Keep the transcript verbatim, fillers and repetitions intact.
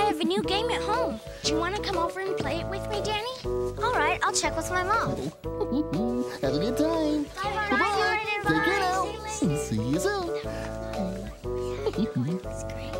have a new game at home. Do you want to come over and play it with me, Danny? All right, I'll check with my mom. Have a good time. Bye, Bye-bye. Jordan. Take care now. Bye. See you soon. That was great.